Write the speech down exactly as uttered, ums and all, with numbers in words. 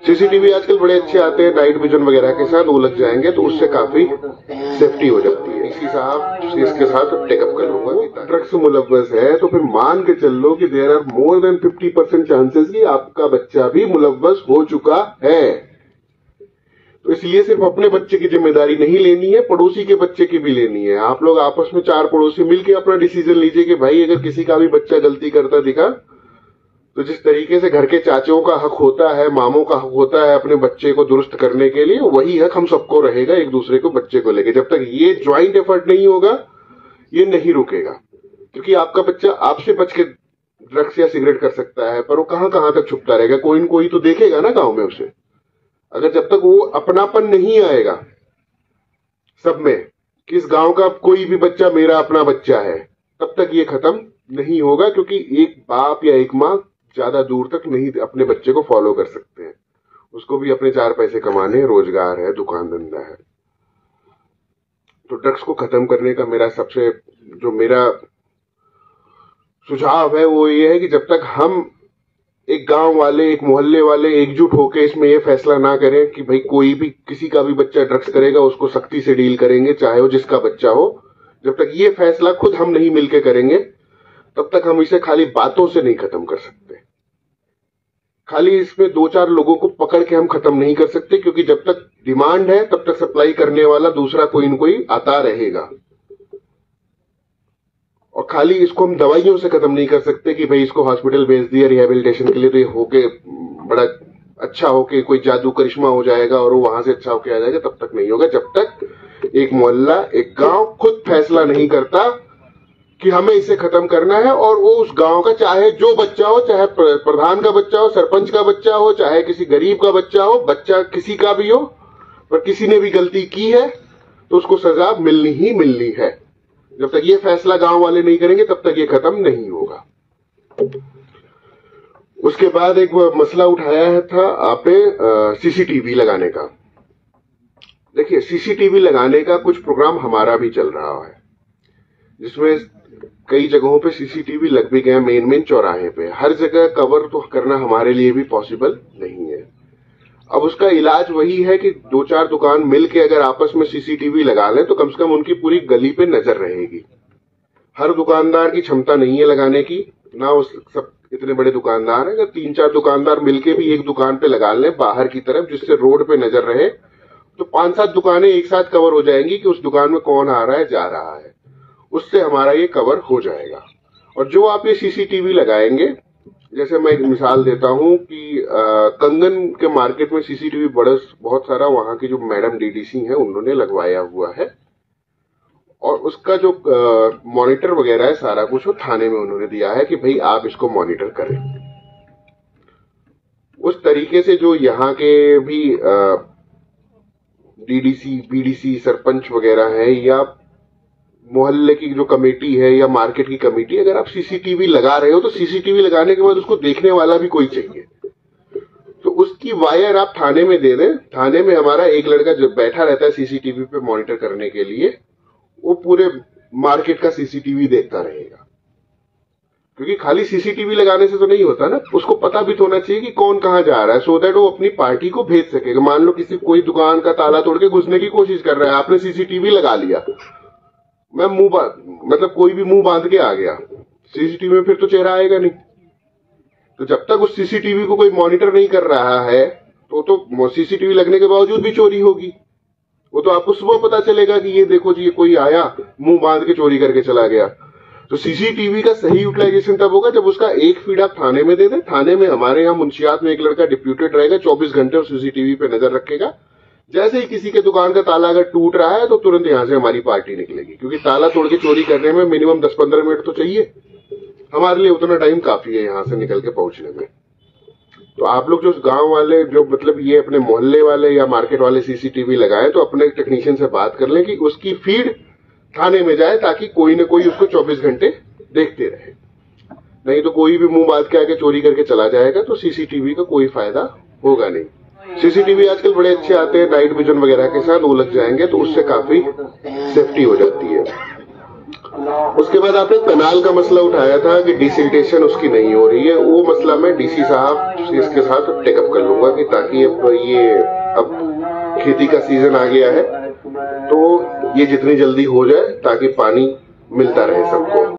CCTV आजकल बड़े अच्छे आते हैं, नाइट विजन वगैरह के साथ, वो लग जाएंगे तो उससे काफी सेफ्टी हो जाती है। इसी साहब इसके साथ टेकअप कर लूंगा। ड्रग्स मुलव्वस है तो फिर मान के चल लो कि there are more than fifty percent chances कि आपका बच्चा भी मुलव्वस हो चुका है। तो इसलिए सिर्फ अपने बच्चे की जिम्मेदारी नहीं लेनी है, पड़ोसी के बच्चे की भी लेनी है। आप लोग आपस में चार पड़ोसी मिलकर अपना डिसीजन लीजिए कि भाई अगर किसी का भी बच्चा गलती करता दिखा तो जिस तरीके से घर के चाचों का हक होता है, मामों का हक होता है अपने बच्चे को दुरुस्त करने के लिए, वही हक हम सबको रहेगा एक दूसरे को बच्चे को लेके। जब तक ये ज्वाइंट एफर्ट नहीं होगा ये नहीं रुकेगा, क्योंकि आपका बच्चा आपसे बच के ड्रग्स या सिगरेट कर सकता है पर वो कहां कहां तक छुपता रहेगा, कोई न कोई तो देखेगा ना गांव में उसे। अगर जब तक वो अपनापन नहीं आएगा सब में कि इस गांव का कोई भी बच्चा मेरा अपना बच्चा है, तब तक ये खत्म नहीं होगा। क्योंकि एक बाप या एक माँ ज्यादा दूर तक नहीं अपने बच्चे को फॉलो कर सकते हैं, उसको भी अपने चार पैसे कमाने, रोजगार है, दुकान धंधा है। तो ड्रग्स को खत्म करने का मेरा सबसे जो मेरा सुझाव है वो ये है कि जब तक हम एक गांव वाले, एक मोहल्ले वाले एकजुट होकर इसमें ये फैसला ना करें कि भाई कोई भी किसी का भी बच्चा ड्रग्स करेगा उसको सख्ती से डील करेंगे, चाहे वो जिसका बच्चा हो, जब तक ये फैसला खुद हम नहीं मिलकर करेंगे तब तक हम इसे खाली बातों से नहीं खत्म कर सकते। खाली इसमें दो चार लोगों को पकड़ के हम खत्म नहीं कर सकते, क्योंकि जब तक डिमांड है तब तक सप्लाई करने वाला दूसरा कोई न कोई आता रहेगा। और खाली इसको हम दवाइयों से खत्म नहीं कर सकते कि भाई इसको हॉस्पिटल भेज दिया रिहेबिलिटेशन के लिए तो ये होके बड़ा अच्छा होके कोई जादू करिश्मा हो जाएगा और वो वहां से अच्छा होके आ जाएगा, तब तक नहीं होगा जब तक एक मोहल्ला, एक गांव खुद फैसला नहीं करता कि हमें इसे खत्म करना है। और वो उस गांव का चाहे जो बच्चा हो, चाहे प्रधान का बच्चा हो, सरपंच का बच्चा हो, चाहे किसी गरीब का बच्चा हो, बच्चा किसी का भी हो, पर किसी ने भी गलती की है तो उसको सजा मिलनी ही मिलनी है। जब तक ये फैसला गांव वाले नहीं करेंगे तब तक ये खत्म नहीं होगा। उसके बाद एक मसला उठाया था आपने सीसीटीवी लगाने का। देखिए, सीसीटीवी लगाने का कुछ प्रोग्राम हमारा भी चल रहा है, जिसमें कई जगहों पे सीसीटीवी लग भी गए, मेन मेन चौराहे पे। हर जगह कवर तो करना हमारे लिए भी पॉसिबल नहीं है। अब उसका इलाज वही है कि दो चार दुकान मिल के अगर आपस में सीसीटीवी लगा लें तो कम से कम उनकी पूरी गली पे नजर रहेगी। हर दुकानदार की क्षमता नहीं है लगाने की, ना उस सब इतने बड़े दुकानदार हैं। अगर तीन चार दुकानदार मिलके भी एक दुकान पे लगा लें बाहर की तरफ, जिससे रोड पे नजर रहे, तो पांच सात दुकानें एक साथ कवर हो जाएंगी कि उस दुकान में कौन आ रहा है, जा रहा है। उससे हमारा ये कवर हो जाएगा। और जो आप ये सीसीटीवी लगाएंगे, जैसे मैं एक मिसाल देता हूं कि आ, कंगन के मार्केट में सीसीटीवी बड़ा बहुत सारा वहां की जो मैडम डीडीसी हैं उन्होंने लगवाया हुआ है, और उसका जो मॉनिटर वगैरह है सारा कुछ वो थाने में उन्होंने दिया है कि भाई आप इसको मॉनिटर करें। उस तरीके से जो यहाँ के भी डीडीसी, बीडीसी, सरपंच वगैरह है, या मोहल्ले की जो कमेटी है या मार्केट की कमेटी, अगर आप सीसीटीवी लगा रहे हो तो सीसीटीवी लगाने के बाद उसको देखने वाला भी कोई चाहिए। तो उसकी वायर आप थाने में दे दें। थाने में हमारा एक लड़का जो बैठा रहता है सीसीटीवी पे मॉनिटर करने के लिए, वो पूरे मार्केट का सीसीटीवी देखता रहेगा। क्योंकि खाली सीसीटीवी लगाने से तो नहीं होता ना, उसको पता भी तो होना चाहिए कि कौन कहां जा रहा है, सो दैट वो अपनी पार्टी को भेज सकेगा। मान लो किसी कोई दुकान का ताला तोड़ के घुसने की कोशिश कर रहा है, आपने सीसीटीवी लगा लिया, मैं मुंह मतलब कोई भी मुंह बांध के आ गया, सीसीटीवी में फिर तो चेहरा आएगा नहीं। तो जब तक उस सीसीटीवी को कोई मॉनिटर नहीं कर रहा है तो तो सीसीटीवी लगने के बावजूद भी चोरी होगी। वो तो आपको सुबह पता चलेगा कि ये देखो जी, ये कोई आया मुंह बांध के चोरी करके चला गया। तो सीसीटीवी का सही यूटिलाइजेशन तब होगा जब उसका एक फीड आप थाने में दे दें। थाने में हमारे यहाँ मुंशियात में एक लड़का डिप्यूटेड रहेगा, चौबीस घंटे उस सीसीटीवी पे नजर रखेगा। जैसे ही किसी के दुकान का ताला अगर टूट रहा है तो तुरंत यहां से हमारी पार्टी निकलेगी, क्योंकि ताला तोड़ के चोरी करने में मिनिमम दस पंद्रह मिनट तो चाहिए। हमारे लिए उतना टाइम काफी है यहां से निकल के पहुंचने में। तो आप लोग जो गांव वाले, जो मतलब ये अपने मोहल्ले वाले या मार्केट वाले सीसीटीवी लगाए, तो अपने टेक्नीशियन से बात कर लें कि उसकी फीड थाने में जाए, ताकि कोई न कोई उसको चौबीस घंटे देखते रहे। नहीं तो कोई भी मुंह बांध के आके चोरी करके चला जाएगा तो सीसीटीवी का कोई फायदा होगा नहीं। सीसीटीवी आजकल बड़े अच्छे आते हैं, नाइट विजन वगैरह के साथ, वो लग जाएंगे तो उससे काफी सेफ्टी हो जाती है। उसके बाद आपने कनाल का मसला उठाया था कि डिसिल्टेशन उसकी नहीं हो रही है। वो मसला मैं डीसी साहब इसके साथ टेकअप कर लूंगा कि ताकि अब ये अब खेती का सीजन आ गया है तो ये जितनी जल्दी हो जाए ताकि पानी मिलता रहे सबको।